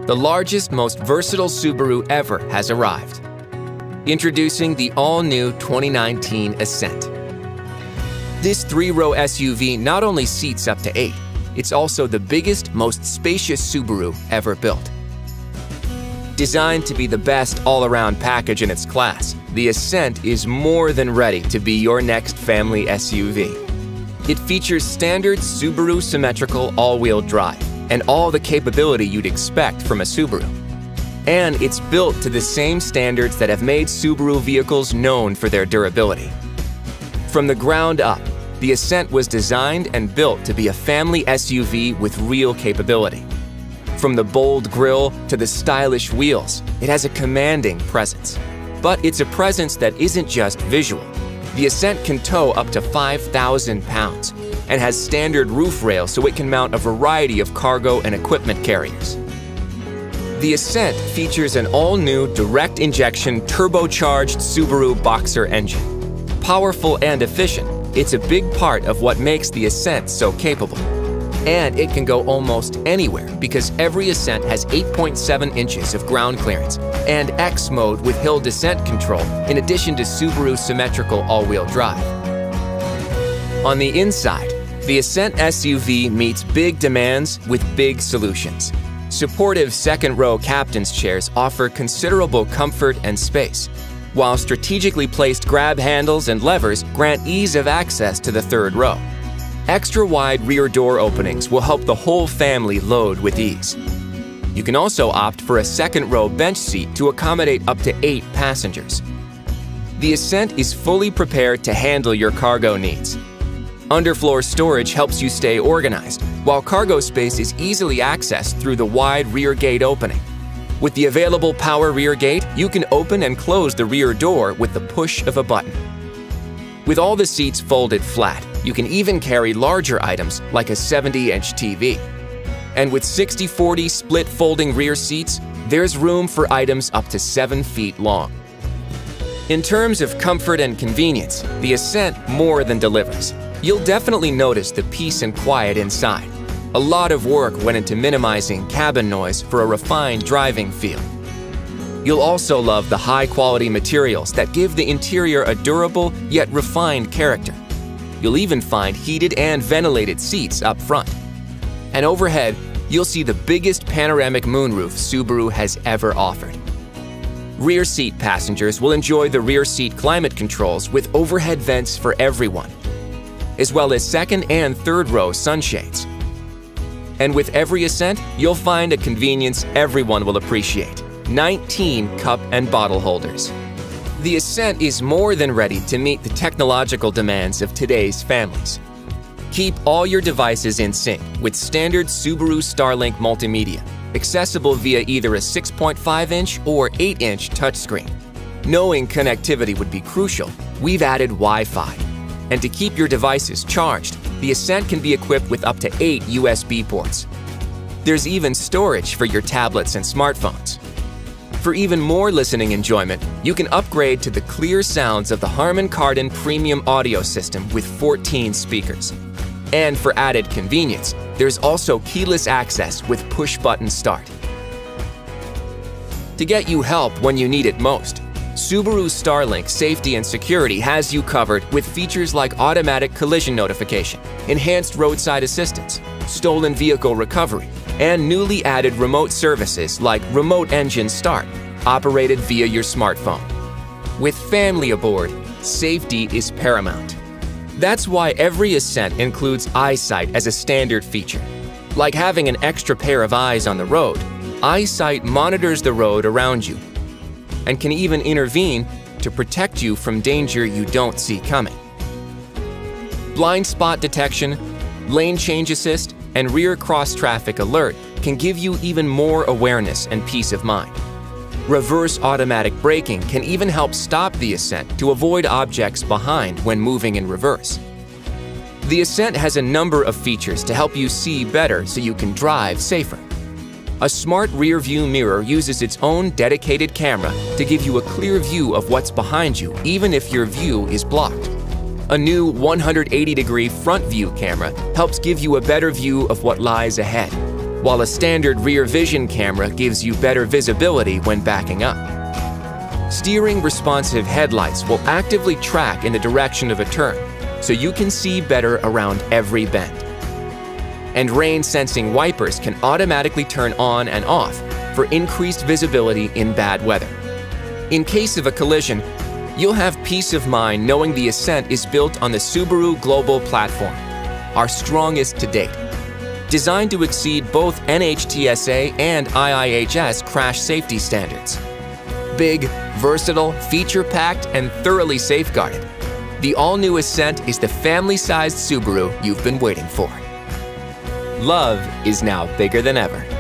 The largest, most versatile Subaru ever has arrived. Introducing the all-new 2019 Ascent. This three-row SUV not only seats up to 8, it's also the biggest, most spacious Subaru ever built. Designed to be the best all-around package in its class, the Ascent is more than ready to be your next family SUV. It features standard Subaru symmetrical all-wheel drive and all the capability you'd expect from a Subaru. And it's built to the same standards that have made Subaru vehicles known for their durability. From the ground up, the Ascent was designed and built to be a family SUV with real capability. From the bold grille to the stylish wheels, it has a commanding presence. But it's a presence that isn't just visual. The Ascent can tow up to 5,000 pounds and has standard roof rails so it can mount a variety of cargo and equipment carriers. The Ascent features an all-new direct-injection turbocharged Subaru Boxer engine. Powerful and efficient, it's a big part of what makes the Ascent so capable. And it can go almost anywhere because every Ascent has 8.7 inches of ground clearance and X mode with hill descent control in addition to Subaru symmetrical all-wheel drive. On the inside, the Ascent SUV meets big demands with big solutions. Supportive second-row captain's chairs offer considerable comfort and space, while strategically placed grab handles and levers grant ease of access to the third row. Extra-wide rear door openings will help the whole family load with ease. You can also opt for a second-row bench seat to accommodate up to 8 passengers. The Ascent is fully prepared to handle your cargo needs. Underfloor storage helps you stay organized, while cargo space is easily accessed through the wide rear gate opening. With the available power rear gate, you can open and close the rear door with the push of a button. With all the seats folded flat, you can even carry larger items like a 70-inch TV. And with 60/40 split folding rear seats, there's room for items up to 7 feet long. In terms of comfort and convenience, the Ascent more than delivers. You'll definitely notice the peace and quiet inside. A lot of work went into minimizing cabin noise for a refined driving feel. You'll also love the high-quality materials that give the interior a durable yet refined character. You'll even find heated and ventilated seats up front. And overhead, you'll see the biggest panoramic moonroof Subaru has ever offered. Rear seat passengers will enjoy the rear seat climate controls with overhead vents for everyone, as well as second and third row sunshades. And with every Ascent, you'll find a convenience everyone will appreciate: 19 cup and bottle holders. The Ascent is more than ready to meet the technological demands of today's families. Keep all your devices in sync with standard Subaru Starlink multimedia, accessible via either a 6.5-inch or 8-inch touchscreen. Knowing connectivity would be crucial, we've added Wi-Fi. And to keep your devices charged, the Ascent can be equipped with up to 8 USB ports. There's even storage for your tablets and smartphones. For even more listening enjoyment, you can upgrade to the clear sounds of the Harman Kardon premium audio system with 14 speakers. And for added convenience, there's also keyless access with push-button start. To get you help when you need it most, Subaru Starlink Safety and Security has you covered with features like automatic collision notification, enhanced roadside assistance, stolen vehicle recovery, and newly added remote services like remote engine start, operated via your smartphone. With family aboard, safety is paramount. That's why every Ascent includes EyeSight as a standard feature. Like having an extra pair of eyes on the road, EyeSight monitors the road around you and can even intervene to protect you from danger you don't see coming. Blind spot detection, lane change assist, and rear cross-traffic alert can give you even more awareness and peace of mind. Reverse automatic braking can even help stop the Ascent to avoid objects behind when moving in reverse. The Ascent has a number of features to help you see better so you can drive safer. A smart rear view mirror uses its own dedicated camera to give you a clear view of what's behind you, even if your view is blocked. A new 180-degree front view camera helps give you a better view of what lies ahead. while a standard rear vision camera gives you better visibility when backing up. Steering responsive headlights will actively track in the direction of a turn, so you can see better around every bend. And rain-sensing wipers can automatically turn on and off for increased visibility in bad weather. In case of a collision, you'll have peace of mind knowing the Ascent is built on the Subaru Global Platform, our strongest to date. Designed to exceed both NHTSA and IIHS crash safety standards. Big, versatile, feature-packed, and thoroughly safeguarded, the all-new Ascent is the family-sized Subaru you've been waiting for. Love is now bigger than ever.